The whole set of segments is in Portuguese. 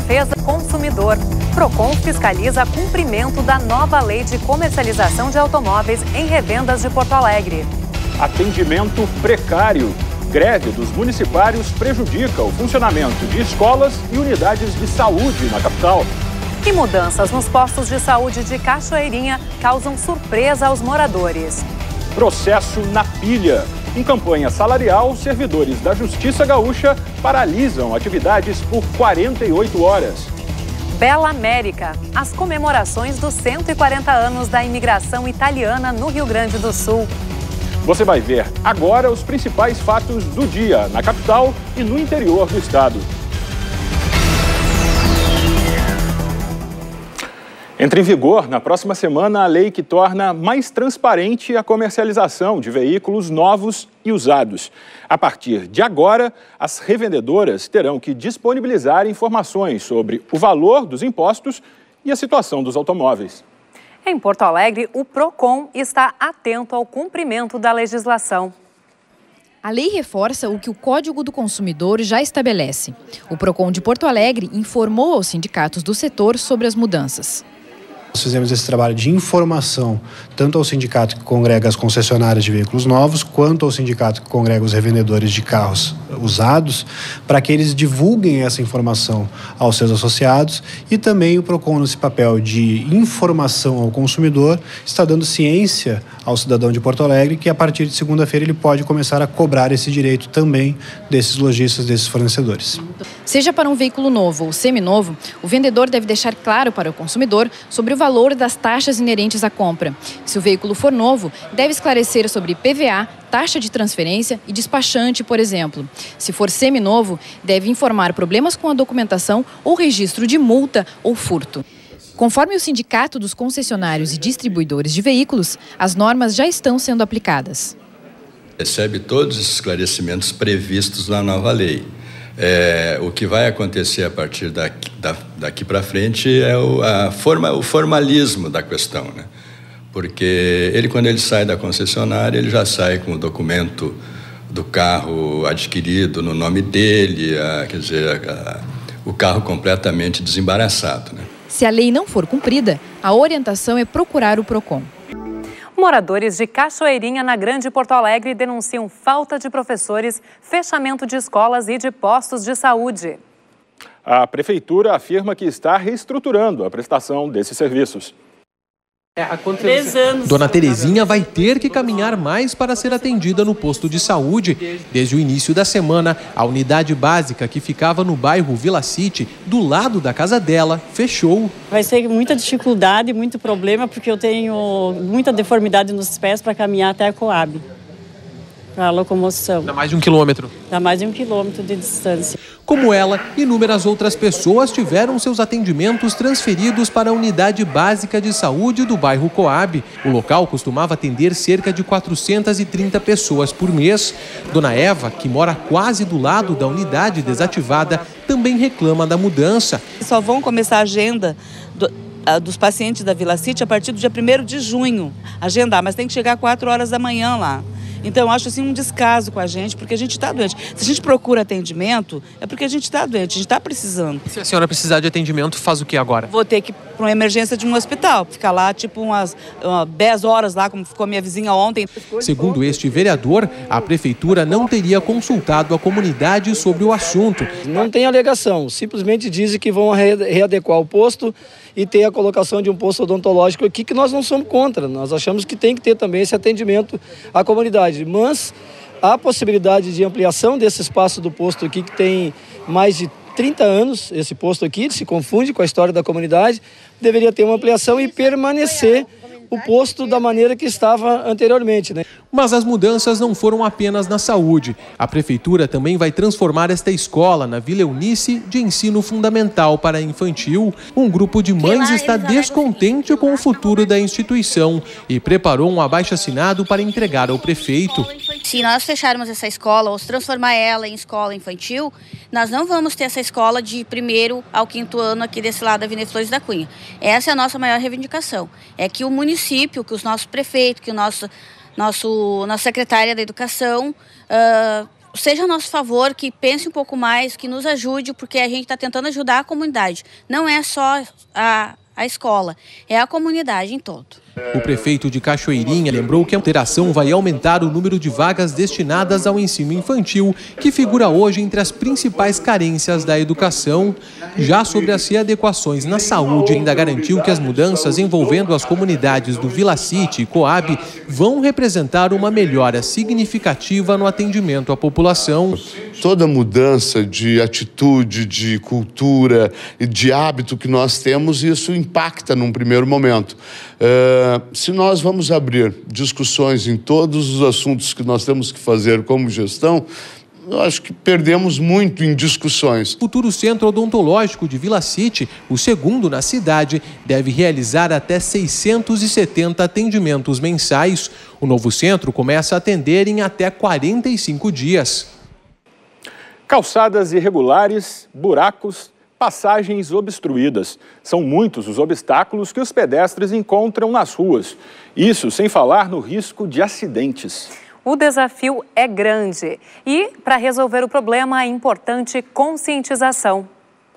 Defesa do Consumidor. Procon fiscaliza cumprimento da nova lei de comercialização de automóveis em revendas de Porto Alegre. Atendimento precário. Greve dos municipários prejudica o funcionamento de escolas e unidades de saúde na capital. E mudanças nos postos de saúde de Cachoeirinha causam surpresa aos moradores. Processo na pilha. Em campanha salarial, servidores da Justiça Gaúcha paralisam atividades por 48 horas. Bela América. As comemorações dos 140 anos da imigração italiana no Rio Grande do Sul. Você vai ver agora os principais fatos do dia na capital e no interior do estado. Entra em vigor na próxima semana a lei que torna mais transparente a comercialização de veículos novos e usados. A partir de agora, as revendedoras terão que disponibilizar informações sobre o valor dos impostos e a situação dos automóveis. Em Porto Alegre, o Procon está atento ao cumprimento da legislação. A lei reforça o que o Código do Consumidor já estabelece. O Procon de Porto Alegre informou aos sindicatos do setor sobre as mudanças. Nós fizemos esse trabalho de informação, tanto ao sindicato que congrega as concessionárias de veículos novos, quanto ao sindicato que congrega os revendedores de carros usados, para que eles divulguem essa informação aos seus associados. E também o Procon, nesse papel de informação ao consumidor, está dando ciência ao cidadão de Porto Alegre que a partir de segunda-feira ele pode começar a cobrar esse direito também desses lojistas, desses fornecedores. Seja para um veículo novo ou seminovo, o vendedor deve deixar claro para o consumidor sobre o valor das taxas inerentes à compra. Se o veículo for novo, deve esclarecer sobre PVA, taxa de transferência e despachante, por exemplo. Se for seminovo, deve informar problemas com a documentação ou registro de multa ou furto. Conforme o Sindicato dos Concessionários e Distribuidores de Veículos, as normas já estão sendo aplicadas. Recebe todos os esclarecimentos previstos na nova lei. O que vai acontecer a partir daqui para frente é o formalismo da questão, né? Porque quando ele sai da concessionária, ele já sai com o documento do carro adquirido no nome dele, o carro completamente desembaraçado, né? Se a lei não for cumprida, a orientação é procurar o Procon. Moradores de Cachoeirinha, na Grande Porto Alegre, denunciam falta de professores, fechamento de escolas e de postos de saúde. A prefeitura afirma que está reestruturando a prestação desses serviços. Dona Terezinha vai ter que caminhar mais para ser atendida no posto de saúde. Desde o início da semana, a unidade básica que ficava no bairro Vila City, do lado da casa dela, fechou. Vai ser muita dificuldade, muito problema, porque eu tenho muita deformidade nos pés para caminhar até a Coab, para a locomoção. Dá mais de 1 quilômetro. Dá mais de 1 quilômetro de distância. Como ela, inúmeras outras pessoas tiveram seus atendimentos transferidos para a unidade básica de saúde do bairro Coab. O local costumava atender cerca de 430 pessoas por mês. Dona Eva, que mora quase do lado da unidade desativada, também reclama da mudança. Só vão começar a agenda dos pacientes da Vila City a partir do dia 1º de junho. Agendar, mas tem que chegar às 4 horas da manhã lá. Então, eu acho assim um descaso com a gente, porque a gente está doente. Se a gente procura atendimento, é porque a gente está doente, a gente está precisando. Se a senhora precisar de atendimento, faz o que agora? Vou ter que ir para uma emergência de um hospital, ficar lá tipo umas 10 horas lá, como ficou a minha vizinha ontem. Segundo este vereador, a prefeitura não teria consultado a comunidade sobre o assunto. Não tem alegação, simplesmente dizem que vão readequar o posto e ter a colocação de um posto odontológico aqui, que nós não somos contra. Nós achamos que tem que ter também esse atendimento à comunidade. Mas há possibilidade de ampliação desse espaço do posto aqui, que tem mais de 30 anos, esse posto aqui, se confunde com a história da comunidade, deveria ter uma ampliação e permanecer o posto da maneira que estava anteriormente, né? Mas as mudanças não foram apenas na saúde. A prefeitura também vai transformar esta escola na Vila Eunice de ensino fundamental para infantil. Um grupo de mães está descontente com o futuro da instituição e preparou um abaixo-assinado para entregar ao prefeito. Se nós fecharmos essa escola ou transformar ela em escola infantil, nós não vamos ter essa escola de 1º ao 5º ano aqui desse lado da Avenida Flores da Cunha. Essa é a nossa maior reivindicação. É que o município, que os nossos prefeitos, que nossa secretária da Educação seja a nosso favor, que pense um pouco mais, que nos ajude, porque a gente está tentando ajudar a comunidade. Não é só a escola, é a comunidade em todo. O prefeito de Cachoeirinha lembrou que a alteração vai aumentar o número de vagas destinadas ao ensino infantil, que figura hoje entre as principais carências da educação. Já sobre as readequações na saúde, ainda garantiu que as mudanças envolvendo as comunidades do Vila City e Coab vão representar uma melhora significativa no atendimento à população. Toda mudança de atitude, de cultura e de hábito que nós temos, isso impacta num primeiro momento. Se nós vamos abrir discussões em todos os assuntos que nós temos que fazer como gestão, eu acho que perdemos muito em discussões. O futuro centro odontológico de Vila City, o segundo na cidade, deve realizar até 670 atendimentos mensais. O novo centro começa a atender em até 45 dias. Calçadas irregulares, buracos, passagens obstruídas. São muitos os obstáculos que os pedestres encontram nas ruas. Isso sem falar no risco de acidentes. O desafio é grande e, para resolver o problema, é importante conscientização.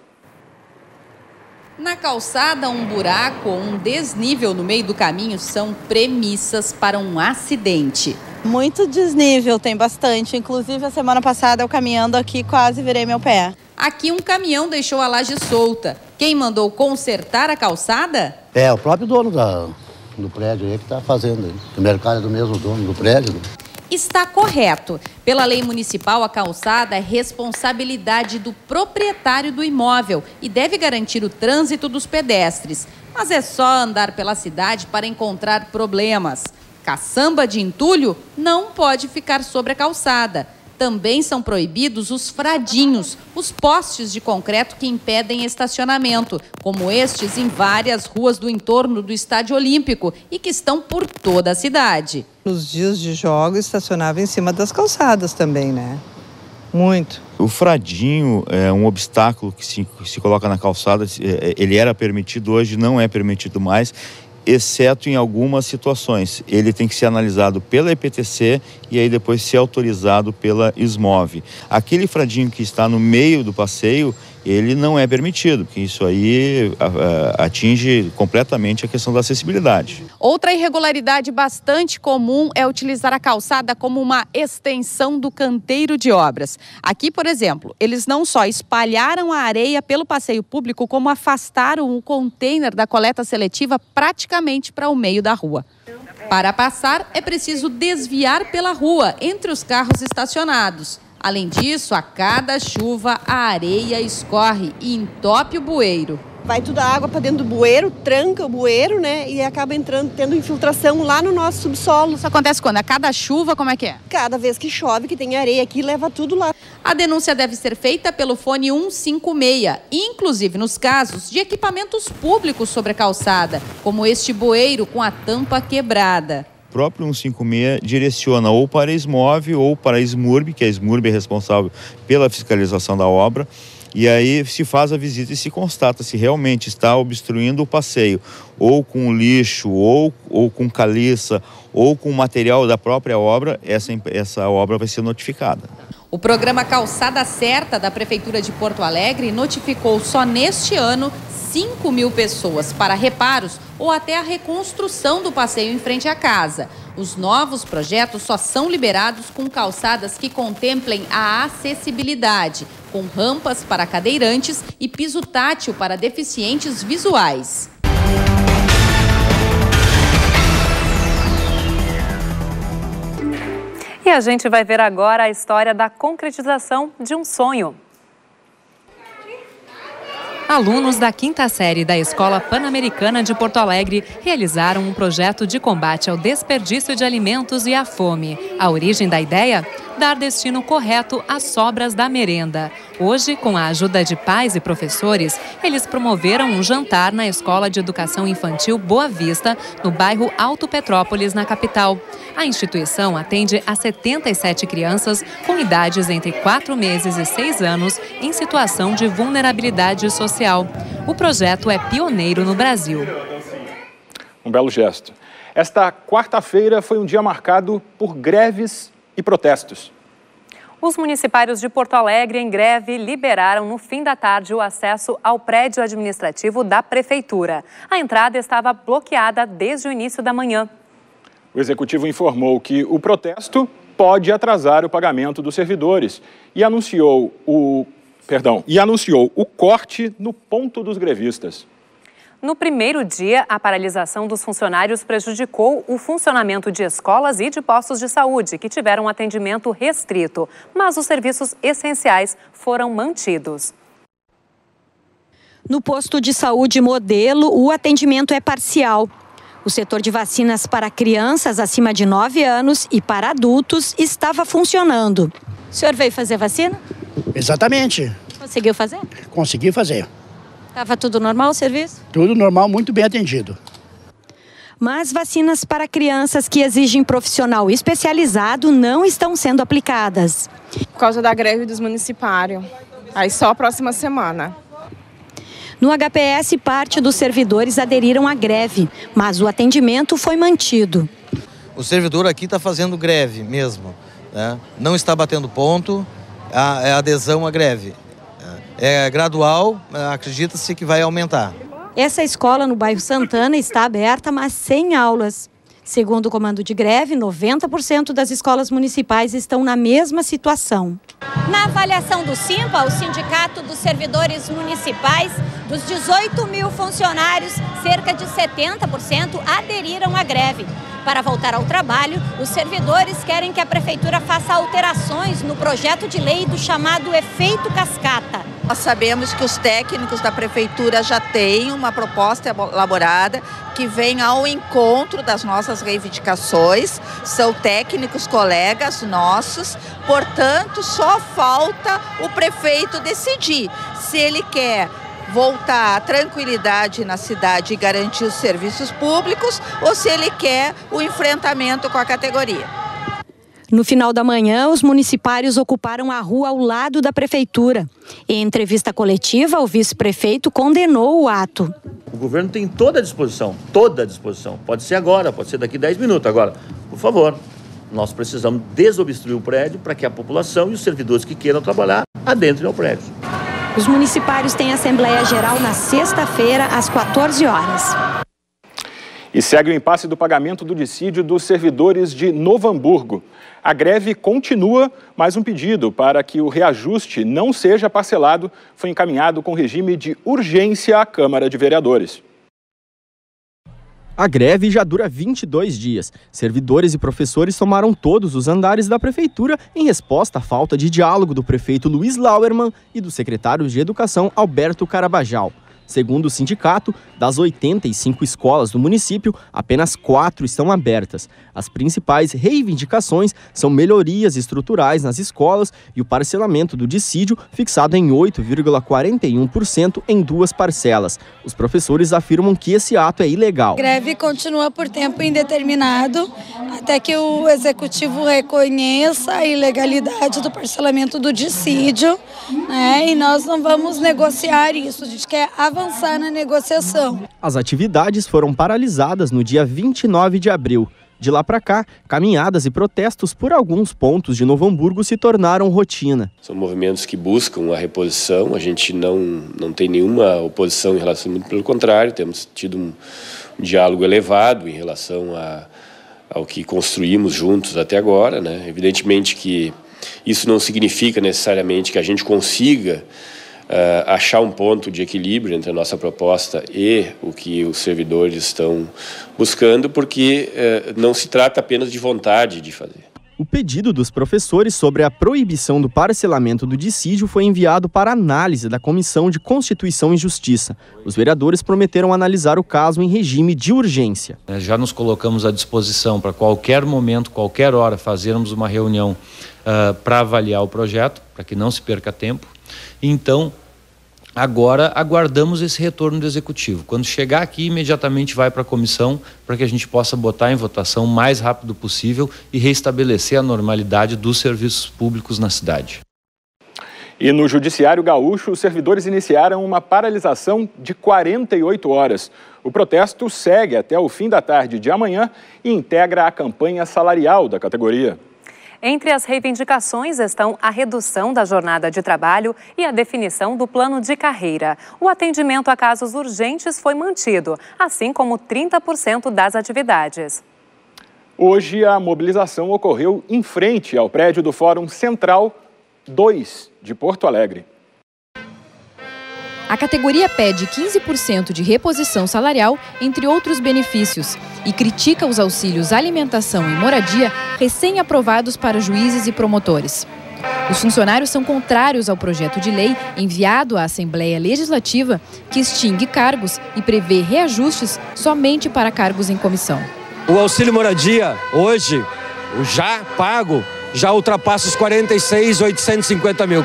Na calçada, um buraco ou um desnível no meio do caminho são premissas para um acidente. Muito desnível, tem bastante. Inclusive, a semana passada, eu caminhando aqui, quase virei meu pé. Aqui, um caminhão deixou a laje solta. Quem mandou consertar a calçada? É, o próprio dono do prédio aí que está fazendo. O mercado é do mesmo dono do prédio. Está correto. Pela lei municipal, a calçada é responsabilidade do proprietário do imóvel e deve garantir o trânsito dos pedestres. Mas é só andar pela cidade para encontrar problemas. Caçamba de entulho não pode ficar sobre a calçada. Também são proibidos os fradinhos, os postes de concreto que impedem estacionamento, como estes em várias ruas do entorno do Estádio Olímpico e que estão por toda a cidade. Nos dias de jogos, estacionava em cima das calçadas também, né? Muito. O fradinho é um obstáculo que se coloca na calçada, ele era permitido, hoje não é permitido mais, exceto em algumas situações. Ele tem que ser analisado pela EPTC e aí depois ser autorizado pela SMOV. Aquele fradinho que está no meio do passeio, ele não é permitido, porque isso aí atinge completamente a questão da acessibilidade. Outra irregularidade bastante comum é utilizar a calçada como uma extensão do canteiro de obras. Aqui, por exemplo, eles não só espalharam a areia pelo passeio público, como afastaram o container da coleta seletiva praticamente para o meio da rua. Para passar, é preciso desviar pela rua, entre os carros estacionados. Além disso, a cada chuva, a areia escorre e entope o bueiro. Vai toda a água para dentro do bueiro, tranca o bueiro, né? E acaba tendo infiltração lá no nosso subsolo. Isso acontece quando? A cada chuva, como é que é? Cada vez que chove, que tem areia aqui, leva tudo lá. A denúncia deve ser feita pelo fone 156, inclusive nos casos de equipamentos públicos sobre a calçada, como este bueiro com a tampa quebrada. O próprio 156 direciona ou para a SMOV ou para a SMURB, que a SMURB é responsável pela fiscalização da obra, e aí se faz a visita e se constata se realmente está obstruindo o passeio, ou com lixo, ou com caliça, ou com material da própria obra, essa obra vai ser notificada. O programa Calçada Certa da Prefeitura de Porto Alegre notificou só neste ano 5.000 pessoas para reparos ou até a reconstrução do passeio em frente à casa. Os novos projetos só são liberados com calçadas que contemplem a acessibilidade, com rampas para cadeirantes e piso tátil para deficientes visuais. E a gente vai ver agora a história da concretização de um sonho. Alunos da 5ª série da Escola Pan-Americana de Porto Alegre realizaram um projeto de combate ao desperdício de alimentos e à fome. A origem da ideia? Dar destino correto às sobras da merenda. Hoje, com a ajuda de pais e professores, eles promoveram um jantar na Escola de Educação Infantil Boa Vista, no bairro Alto Petrópolis, na capital. A instituição atende a 77 crianças com idades entre 4 meses e 6 anos em situação de vulnerabilidade social. O projeto é pioneiro no Brasil. Um belo gesto. Esta quarta-feira foi um dia marcado por greves e protestos. Os municipários de Porto Alegre, em greve, liberaram no fim da tarde o acesso ao prédio administrativo da Prefeitura. A entrada estava bloqueada desde o início da manhã. O Executivo informou que o protesto pode atrasar o pagamento dos servidores e anunciou o corte no ponto dos grevistas. No primeiro dia, a paralisação dos funcionários prejudicou o funcionamento de escolas e de postos de saúde, que tiveram atendimento restrito, mas os serviços essenciais foram mantidos. No posto de saúde Modelo, o atendimento é parcial. O setor de vacinas para crianças acima de 9 anos e para adultos estava funcionando. O senhor veio fazer vacina? Exatamente. Conseguiu fazer? Consegui fazer. Estava tudo normal o serviço? Tudo normal, muito bem atendido. Mas vacinas para crianças que exigem profissional especializado não estão sendo aplicadas. Por causa da greve dos municipários. Aí só a próxima semana. No HPS, parte dos servidores aderiram à greve, mas o atendimento foi mantido. O servidor aqui está fazendo greve mesmo, né? Não está batendo ponto, é adesão à greve. É gradual, acredita-se que vai aumentar. Essa escola no bairro Santana está aberta, mas sem aulas. Segundo o comando de greve, 90% das escolas municipais estão na mesma situação. Na avaliação do SIMPA, o Sindicato dos Servidores Municipais, dos 18 mil funcionários, cerca de 70% aderiram à greve. Para voltar ao trabalho, os servidores querem que a Prefeitura faça alterações no projeto de lei do chamado efeito cascata. Nós sabemos que os técnicos da Prefeitura já têm uma proposta elaborada que vem ao encontro das nossas reivindicações. São técnicos colegas nossos, portanto, só falta o prefeito decidir se ele quer voltar à tranquilidade na cidade e garantir os serviços públicos ou se ele quer o enfrentamento com a categoria. No final da manhã, os municipários ocuparam a rua ao lado da prefeitura. Em entrevista coletiva, o vice-prefeito condenou o ato. O governo tem toda a disposição, toda a disposição. Pode ser agora, pode ser daqui 10 minutos. Agora, por favor, nós precisamos desobstruir o prédio para que a população e os servidores que queiram trabalhar adentrem ao prédio. Os municipários têm Assembleia Geral na sexta-feira, às 14 horas. E segue o impasse do pagamento do dissídio dos servidores de Novo Hamburgo. A greve continua, mas um pedido para que o reajuste não seja parcelado foi encaminhado com regime de urgência à Câmara de Vereadores. A greve já dura 22 dias. Servidores e professores tomaram todos os andares da prefeitura em resposta à falta de diálogo do prefeito Luiz Lauermann e do secretário de Educação Alberto Carabajal. Segundo o sindicato, das 85 escolas do município, apenas 4 estão abertas. As principais reivindicações são melhorias estruturais nas escolas e o parcelamento do dissídio fixado em 8,41% em 2 parcelas. Os professores afirmam que esse ato é ilegal. A greve continua por tempo indeterminado até que o executivo reconheça a ilegalidade do parcelamento do dissídio, né? E nós não vamos negociar isso, a gente quer avançar na negociação. As atividades foram paralisadas no dia 29 de abril. De lá para cá, caminhadas e protestos por alguns pontos de Novo Hamburgo se tornaram rotina. São movimentos que buscam a reposição, a gente não tem nenhuma oposição em relação, muito pelo contrário, temos tido um diálogo elevado em relação ao que construímos juntos até agora, né? Evidentemente que isso não significa necessariamente que a gente consiga achar um ponto de equilíbrio entre a nossa proposta e o que os servidores estão buscando, porque não se trata apenas de vontade de fazer. O pedido dos professores sobre a proibição do parcelamento do dissídio foi enviado para análise da Comissão de Constituição e Justiça. Os vereadores prometeram analisar o caso em regime de urgência. Já nos colocamos à disposição para qualquer momento, qualquer hora, fazermos uma reunião para avaliar o projeto, para que não se perca tempo. Então, agora aguardamos esse retorno do Executivo. Quando chegar aqui, imediatamente vai para a comissão para que a gente possa botar em votação o mais rápido possível e restabelecer a normalidade dos serviços públicos na cidade. E no Judiciário Gaúcho, os servidores iniciaram uma paralisação de 48 horas. O protesto segue até o fim da tarde de amanhã e integra a campanha salarial da categoria. Entre as reivindicações estão a redução da jornada de trabalho e a definição do plano de carreira. O atendimento a casos urgentes foi mantido, assim como 30% das atividades. Hoje, a mobilização ocorreu em frente ao prédio do Fórum Central 2 de Porto Alegre. A categoria pede 15% de reposição salarial, entre outros benefícios, e critica os auxílios alimentação e moradia recém-aprovados para juízes e promotores. Os funcionários são contrários ao projeto de lei enviado à Assembleia Legislativa, que extingue cargos e prevê reajustes somente para cargos em comissão. O auxílio moradia, hoje, o já pago, já ultrapassa os 46.850 mil,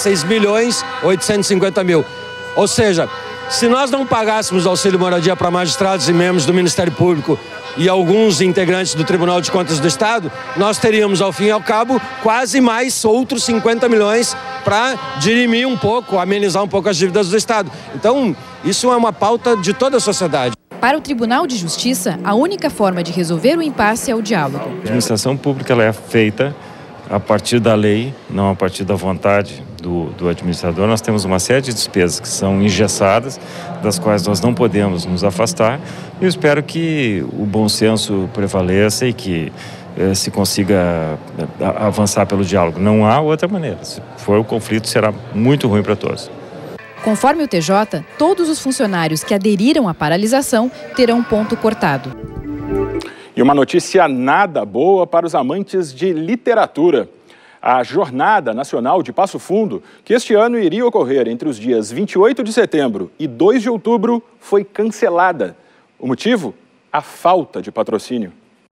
46.850 mil. Ou seja, se nós não pagássemos auxílio moradia para magistrados e membros do Ministério Público e alguns integrantes do Tribunal de Contas do Estado, nós teríamos, ao fim e ao cabo, quase mais outros 50 milhões para dirimir um pouco, amenizar um pouco as dívidas do Estado. Então, isso é uma pauta de toda a sociedade. Para o Tribunal de Justiça, a única forma de resolver o impasse é o diálogo. A administração pública ela é feita a partir da lei, não a partir da vontade do administrador. Nós temos uma série de despesas que são engessadas, das quais nós não podemos nos afastar. Eu espero que o bom senso prevaleça e que se consiga avançar pelo diálogo. Não há outra maneira. Se for o conflito, será muito ruim para todos. Conforme o TJ, todos os funcionários que aderiram à paralisação terão ponto cortado. E uma notícia nada boa para os amantes de literatura. A Jornada Nacional de Passo Fundo, que este ano iria ocorrer entre os dias 28 de setembro e 2 de outubro, foi cancelada. O motivo? A falta de patrocínio.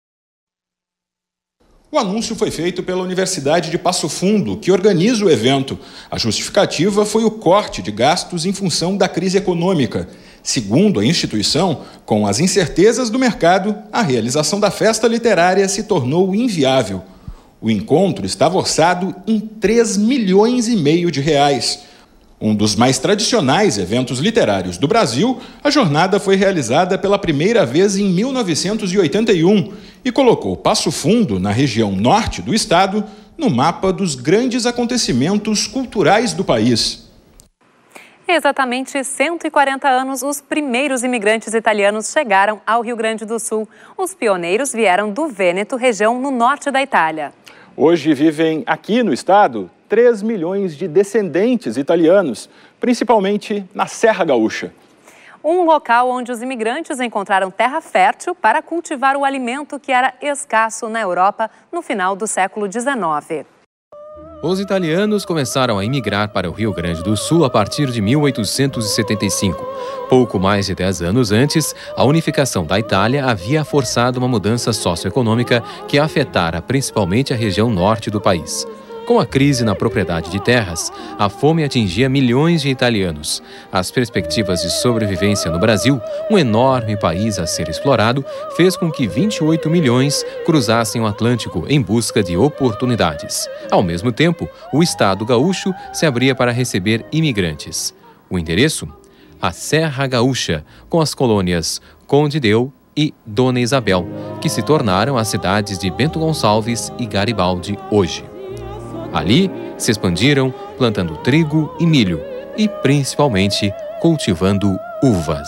O anúncio foi feito pela Universidade de Passo Fundo, que organiza o evento. A justificativa foi o corte de gastos em função da crise econômica. Segundo a instituição, com as incertezas do mercado, a realização da festa literária se tornou inviável. O encontro estava orçado em 3,5 milhões de reais. Um dos mais tradicionais eventos literários do Brasil, a jornada foi realizada pela primeira vez em 1981 e colocou Passo Fundo, na região norte do estado, no mapa dos grandes acontecimentos culturais do país. Exatamente 140 anos, os primeiros imigrantes italianos chegaram ao Rio Grande do Sul. Os pioneiros vieram do Vêneto, região no norte da Itália. Hoje vivem aqui no estado 3 milhões de descendentes italianos, principalmente na Serra Gaúcha. Um local onde os imigrantes encontraram terra fértil para cultivar o alimento que era escasso na Europa no final do século XIX. Os italianos começaram a imigrar para o Rio Grande do Sul a partir de 1875. Pouco mais de 10 anos antes, a unificação da Itália havia forçado uma mudança socioeconômica que afetara principalmente a região norte do país. Com a crise na propriedade de terras, a fome atingia milhões de italianos. As perspectivas de sobrevivência no Brasil, um enorme país a ser explorado, fez com que 28 milhões cruzassem o Atlântico em busca de oportunidades. Ao mesmo tempo, o estado gaúcho se abria para receber imigrantes. O endereço? A Serra Gaúcha, com as colônias Conde Deu e Dona Isabel, que se tornaram as cidades de Bento Gonçalves e Garibaldi hoje. Ali, se expandiram plantando trigo e milho e, principalmente, cultivando uvas.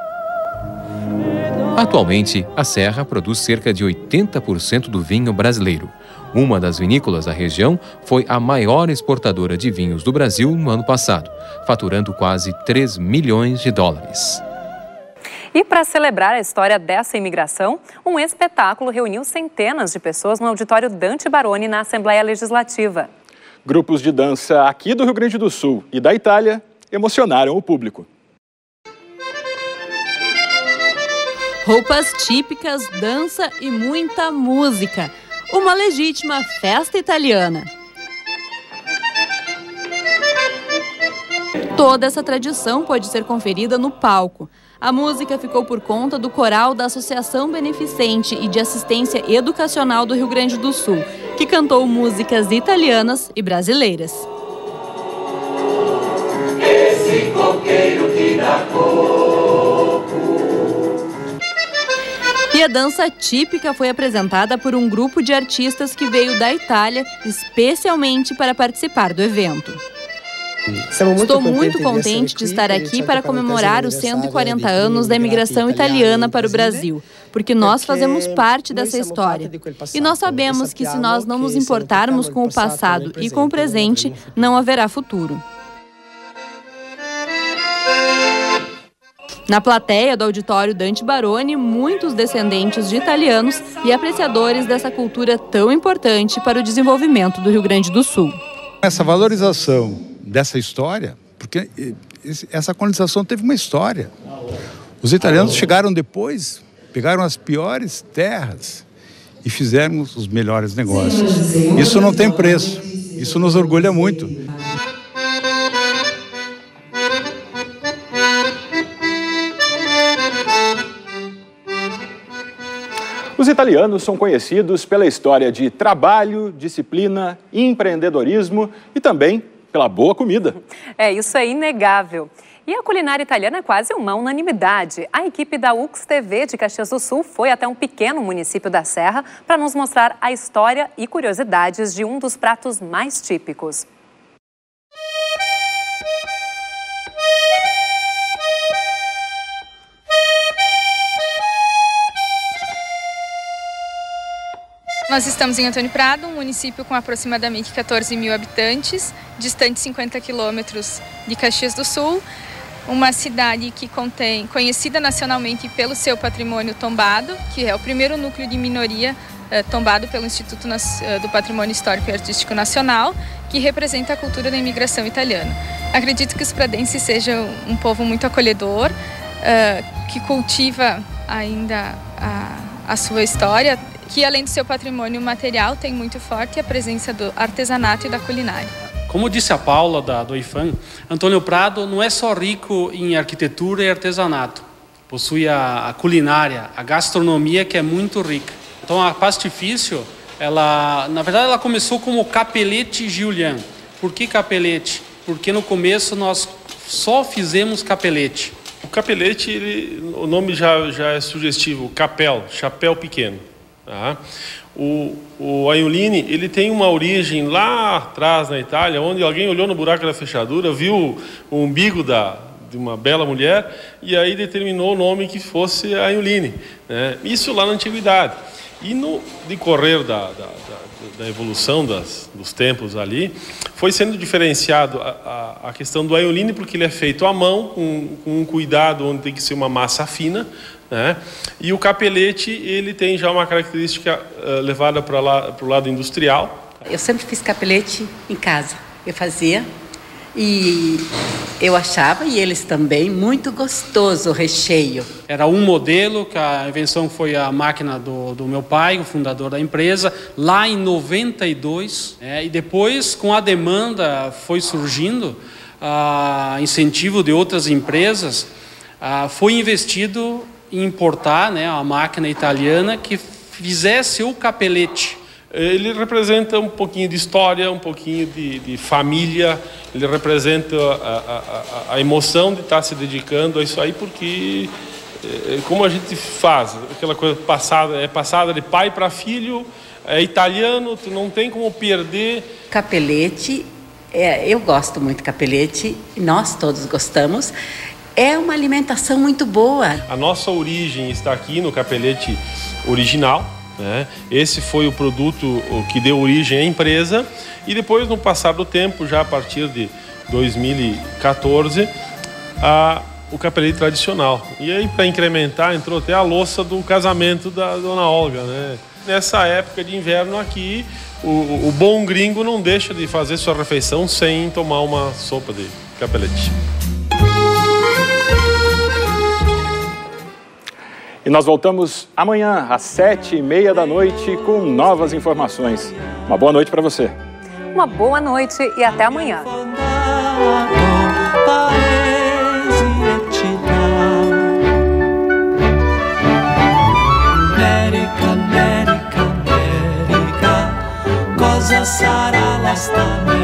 Atualmente, a Serra produz cerca de 80% do vinho brasileiro. Uma das vinícolas da região foi a maior exportadora de vinhos do Brasil no ano passado, faturando quase 3 milhões de dólares. E para celebrar a história dessa imigração, um espetáculo reuniu centenas de pessoas no auditório Dante Baroni, na Assembleia Legislativa. Grupos de dança aqui do Rio Grande do Sul e da Itália emocionaram o público. Roupas típicas, dança e muita música. Uma legítima festa italiana. Toda essa tradição pode ser conferida no palco. A música ficou por conta do coral da Associação Beneficente e de Assistência Educacional do Rio Grande do Sul, que cantou músicas italianas e brasileiras. Esse coqueiro que dá coco. E a dança típica foi apresentada por um grupo de artistas que veio da Itália especialmente para participar do evento. Estou muito contente de estar aqui para comemorar os 140 anos da imigração italiana para o Brasil, porque nós fazemos parte dessa história. E nós sabemos que se nós não nos importarmos com o passado e com o presente, não haverá futuro. Na plateia do auditório Dante Baroni, muitos descendentes de italianos e apreciadores dessa cultura tão importante para o desenvolvimento do Rio Grande do Sul. Essa valorização dessa história, porque essa colonização teve uma história. Os italianos chegaram depois, pegaram as piores terras e fizeram os melhores negócios. Isso não tem preço, isso nos orgulha muito. Os italianos são conhecidos pela história de trabalho, disciplina, empreendedorismo e também pela boa comida. Isso é inegável. E a culinária italiana é quase uma unanimidade. A equipe da UX TV de Caxias do Sul foi até um pequeno município da Serra para nos mostrar a história e curiosidades de um dos pratos mais típicos. Nós estamos em Antônio Prado, um município com aproximadamente 14 mil habitantes, distante 50 quilômetros de Caxias do Sul, uma cidade que conhecida nacionalmente pelo seu patrimônio tombado, que é o primeiro núcleo de minoria tombado pelo Instituto do Patrimônio Histórico e Artístico Nacional, que representa a cultura da imigração italiana. Acredito que os pradenses sejam um povo muito acolhedor, que cultiva ainda a sua história, que além do seu patrimônio material tem muito forte a presença do artesanato e da culinária. Como disse a Paula do IFAM, Antônio Prado não é só rico em arquitetura e artesanato. Possui a culinária, a gastronomia que é muito rica. Então a Pastifício, na verdade ela começou como Capelletti Giuliano. Por que Capelletti? Porque no começo nós só fizemos capelete. O capelete, o nome já é sugestivo, capel, chapéu pequeno. Tá? O aiuline, ele tem uma origem lá atrás na Itália, onde alguém olhou no buraco da fechadura, viu o umbigo de uma bela mulher e aí determinou o nome que fosse aiuline, né? Isso lá na antiguidade. E no decorrer da evolução dos tempos ali, foi sendo diferenciado a questão do aiuline, porque ele é feito à mão, com um cuidado onde tem que ser uma massa fina, né? E o capelete, ele tem já uma característica levada para o lado industrial. Eu sempre fiz capelete em casa, eu fazia e eu achava, e eles também, muito gostoso o recheio. Era um modelo, que a invenção foi a máquina do meu pai, o fundador da empresa, lá em 92, e depois, com a demanda, foi surgindo incentivo de outras empresas, foi investido em importar, né, a máquina italiana que fizesse o capelete. Ele representa um pouquinho de história, um pouquinho de família, ele representa a emoção de estar se dedicando a isso aí, porque como a gente faz, aquela coisa passada de pai para filho, é italiano, tu não tem como perder. Capelete, eu gosto muito de capelete, nós todos gostamos. É uma alimentação muito boa. A nossa origem está aqui no capelete original, né? Esse foi o produto que deu origem à empresa e depois, no passar do tempo, já a partir de 2014, o capelete tradicional. E aí, para incrementar, entrou até a louça do casamento da dona Olga, né? Nessa época de inverno aqui, o bom gringo não deixa de fazer sua refeição sem tomar uma sopa de capelete. E nós voltamos amanhã, às 7h30 da noite, com novas informações. Uma boa noite para você. Uma boa noite e até amanhã. Cosa sarà la stagione?